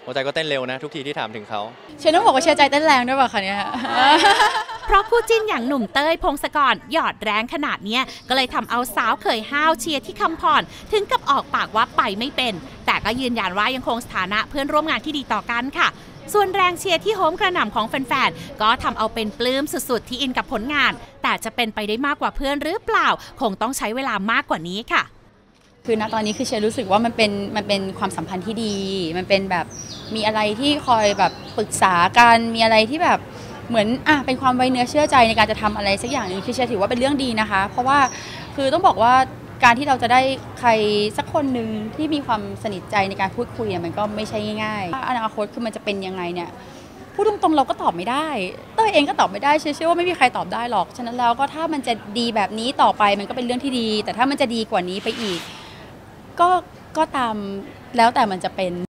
หัวใจก็เต้นเร็วนะทุกทีที่ถามถึงเขาเชนต้องบอกว่าเชียร์ใจเต้นแรงด้วยป่ะคะเนี่ยเพราะคู่จิ้นอย่างหนุ่มเต้ยพงศกรหยอดแรงขนาดนี้ก็เลยทำเอาสาวเขยห้าวเชียร์ที่คำพรถึงกับออกปากว่าไปไม่เป็นแต่ก็ยืนยันว่ายังคงสถานะเพื่อนร่วมงานที่ดีต่อกันค่ะส่วนแรงเชียร์ที่โฮมกระหน่ำของแฟนๆก็ทำเอาเป็นปลื้มสุดๆที่อินกับผลงานแต่จะเป็นไปได้มากกว่าเพื่อนหรือเปล่าคงต้องใช้เวลามากกว่านี้ค่ะคือณตอนนี้คือเชียร์รู้สึกว่ามันเป็นความสัมพันธ์ที่ดีมันเป็นแบบมีอะไรที่คอยแบบปรึกษากันมีอะไรที่แบบเหมือนเป็นความไว้เนื้อเชื่อใจในการจะทำอะไรสักอย่างนึงคือเชียร์ถือว่าเป็นเรื่องดีนะคะเพราะว่าคือต้องบอกว่าการที่เราจะได้ใครสักคนหนึ่งที่มีความสนิทใจในการพูดคุยมันก็ไม่ใช่ง่ายๆอนาคตคือมันจะเป็นยังไงเนี่ยพูดตรงๆเราก็ตอบไม่ได้เต้ยเองก็ตอบไม่ได้เชื่อว่าไม่มีใครตอบได้หรอกฉะนั้นแล้วก็ถ้ามันจะดีแบบนี้ต่อไปมันก็เป็นเรื่องที่ดีแต่ถ้ามันจะดีกว่านี้ไปอีกก็ตามแล้วแต่มันจะเป็น